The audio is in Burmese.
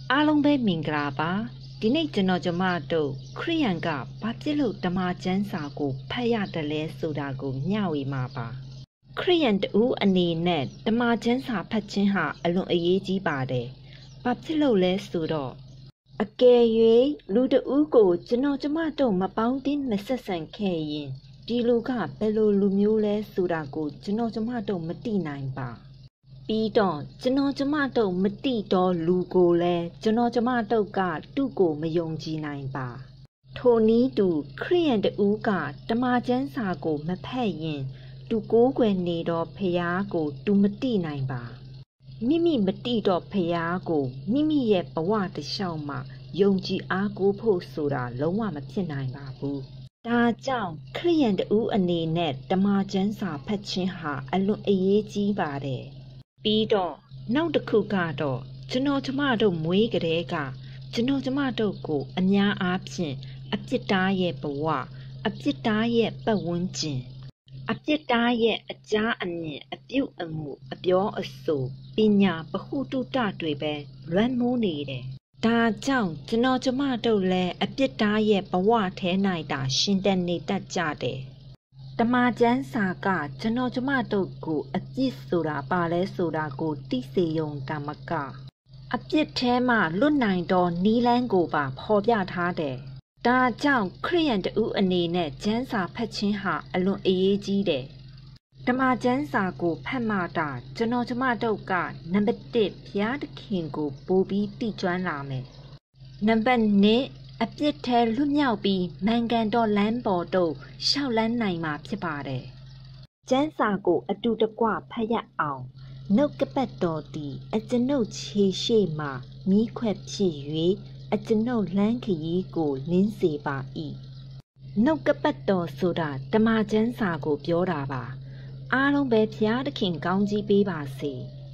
အားလုံးပဲမင်္ဂလာပါဒီနေ့ကျွန်တော်တို့ခရိယန်ကဘာဖြစ်လို့ဓမ္မကျမ်းစာကိုဖတ်ရတယ်လဲဆိုတာကိုမျှဝေမှာပါခရိယန်တူအနေနဲ့ဓမ္မကျမ်းစာဖတ်ခြင်းဟာအလွန်အရေးကြီးပါတယ်ဘာဖြစ်လို့လဲဆိုတော့အကယ်၍လူတူကိုကျွန်တော်တို့မပေါင်းတင်မဆက်ဆံခဲ့ရင်ဒီလူကဘယ်လိုလူမျိုးလဲဆိုတာကိုကျွန်တော်တို့မသိနိုင်ပါပြီးတော့ကျွန်တော်တို့မတိတော့လူကိုလည်းကျွန်တော်တို့ကသူ့ကိုမယုံကြည်နိုင်ပါထိုနည်းတူခရိယန်တူကဓမ္မကျမ်းစာကိုမဖတ်ရင်သူကိုးကွယ်နေတော့ဖျားကိုသူမတိနိုင်ပါမိမိမတိတော့ဖျားကိုမိမိရဲ့ဘဝတစ်လျှောက်မှာယုံကြည်အားကိုးဖို့ဆိုတာလုံးဝမဖြစ်နိုင်ပါဘူးဒါကြောင့်ခရိယန်တူအနေနဲ့ဓမ္မကျမ်းစာဖတ်ခြင်းဟာအလွန်အရေးကြီးပါတယ်ပြီးတော့နောက်တစ်ခုကတော့ကျွန်တော်တို့မွေးကလေးကကျွန်တော်တို့ကိုအများအားဖြင့်အပြစ်သားရဲ့ဘဝအပြစ်သားရဲ့ပတ်ဝန်းကျင်အပြစ်သားရဲ့အကြားအမြင်အပြုအမူအပြောအဆိုပညာဗဟုသုတတွေပဲလွမ်းမိုးနေတယ်ဒါကြောင့်ကျွန်တော်တို့လည်းအပြစ်သားရဲ့ဘဝထဲ၌သာရှင်သန်နေတတ်ကြတယ်ဓမ္မကျမ်းစာကကျွန်တော်တို့ကိုအပြစ်ဆိုတာပါလဲဆိုတာကိုသိစေရုံတမကအပြစ်ထဲမှလွတ်နိုင်သောနီးလန်းကိုပါဖော်ပြထားတယ်။ဒါကြောင့်ခရိယန်တူအနေနဲ့ကျမ်းစာဖတ်ခြင်းဟာအလွန်အရေးကြီးတယ်။ဓမ္မကျမ်းစာကိုဖတ်မှသာကျွန်တော်တို့ကနံပါတ်1ဘုရားသခင်ကိုပို့ပြီးသိကျွမ်းလာမယ်။နံပါတ်2အပြစ်ထဲလွတ်မြောက်ပြီးမှန်ကန်သောလမ်းပေါ်သို့ရှောက်လန်းနိုင်မှာဖြစ်ပါတယ်။ကျမ်းစာကိုအတူတကွဖတ်ရအောင်နှုတ်ကပတ်တော်သည်အကျွန်ုပ်ခြေရှိမှမိခွက်ဖြစ်၍အကျွန်ုပ်လမ်းခရီးကိုလင်းစေပါ၏နှုတ်ကပတ်တော်ဆိုတာဓမ္မကျမ်းစာကိုပြောတာပါအားလုံးပဲဘုရားသခင်ကောင်းကြီးပေးပါစေ။